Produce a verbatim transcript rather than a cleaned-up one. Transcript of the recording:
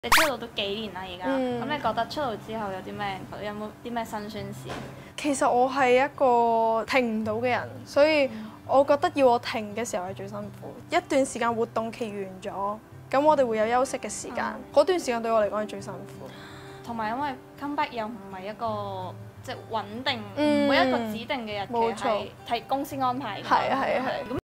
你出道都幾年啦，而家咁你覺得出道之後有啲咩有冇啲咩辛酸事？ 其實我係一個停唔到嘅人，所以我覺得要我停嘅時候係最辛苦。一段時間活動期完咗，咁我哋會有休息嘅時間，嗰、嗯、段時間對我嚟講係最辛苦。 同埋因為 comeback 又唔係一個即係穩定，每、嗯、一個指定嘅日期係睇公司安排嘅。 係啊係啊係。